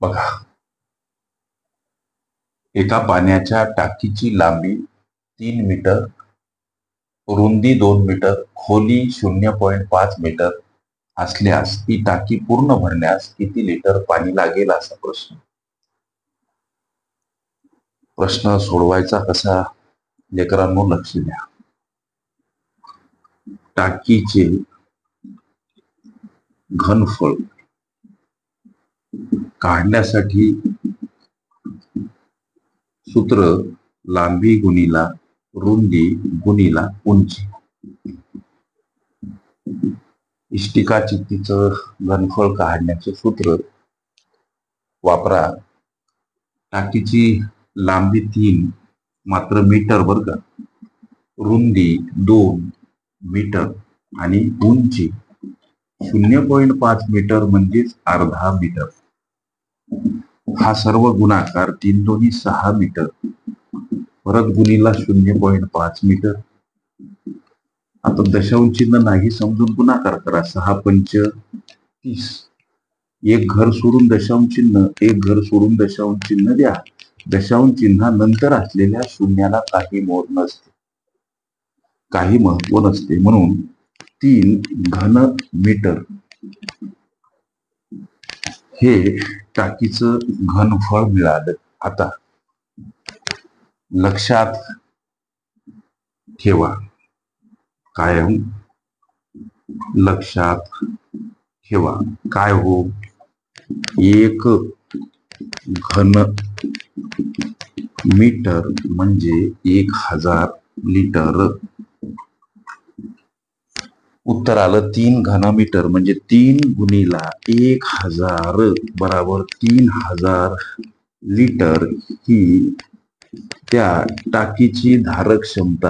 बघा, एका पाण्याच्या टाकीची लांबी 3 मीटर, रुंदी 2 मीटर, खोली 0.5 मीटर असल्यास ती टाकी पूर्ण भरण्यास किती लिटर पाणी लागेल असा प्रश्न सोडवायचा कसा? लेकरांनो लक्ष द्या. टाकीचे घनफळ काढण्यासाठी सूत्र लांबी गुणिला रुंदी गुणिला उंची. इष्टिका चित्तीचं घनफळ काढण्याचे सूत्र वापरा. टाकीची लांबी 3 मात्र मीटर बर का, रुंदी 2 मीटर आणि उंची 0.5 मीटर म्हणजेच अर्धा मीटर. हा सर्व गुणाकार 3 दोन्ही 6 मीटर, परत गुणीला 0.5 मीटर. आता दशांश चिन्ह नाही समजून गुणाकार करा. 6 पंच 30. एक घर सोडून दशांश चिन्ह, एक घर सोडून दशांश चिन्ह द्या. दशांश चिन्हानंतर असलेल्या शून्याला काही मोड नसते, काही महत्व नसते. म्हणून 3 घन मीटर हे टाकीचं घनफळ मिळालं. आता लक्षात ठेवा, कायम लक्षात ठेवा, काय हो, 1 घन मीटर म्हणजे 1000 लिटर. उत्तर आलं 3 घन मीटर म्हणजे 3 गुणीला 1000 बराबर 3000 लिटर ही त्या टाकीची धारक क्षमता.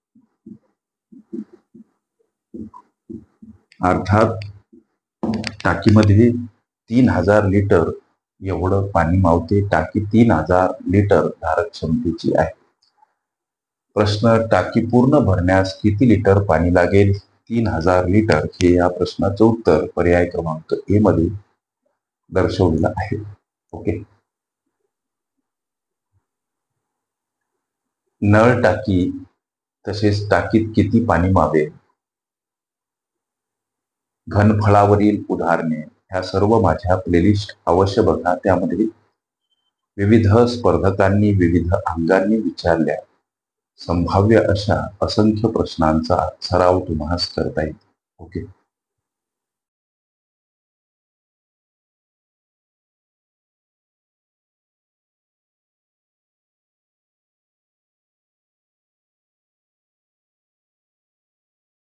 अर्थात टाकीमध्ये 3000 लिटर एवढं पाणी मावते. टाकी 3000 लिटर धारक क्षमतेची आहे. प्रश्न, टाकी पूर्ण भरण्यास किती लिटर पाणी लागेल? 3000 लिटर हे या प्रश्नाचं उत्तर पर्याय क्रमांक ए मध्ये दर्शवलेलं आहे. ओके. नळ टाकी तसेच टाकीत किती पाणी मावेल? घनफळावरील उदाहरणे ह्या सर्व माझ्या प्लेलिस्ट अवश्य बघा. त्यामध्ये विविध स्पर्धकांनी विविध अंगांनी विचारल्या संभाव्य अशा असंख्य प्रश्नांचा सराव तुम्हाला करता येईल. ओके.